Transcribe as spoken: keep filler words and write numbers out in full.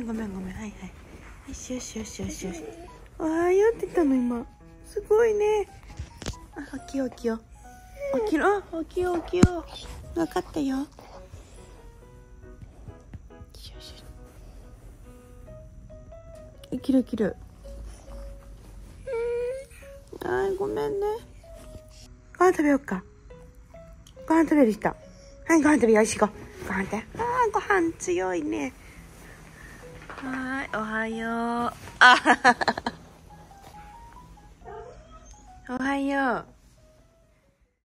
んごめんごめん。はいはい。よしよしよしよしよし。おはようって言ったの今。すごいね。あ、起きよう起きよう。起きろ。起きよう起きよう。わかったよ。よしよし。起きる起きる。はい、ごめんね。ご飯食べようか。ご飯食べる人。はい、ご飯食べよし、ご。ご飯食べ。あー、ご飯強いね。はい、おはよう。あははは。おはよう。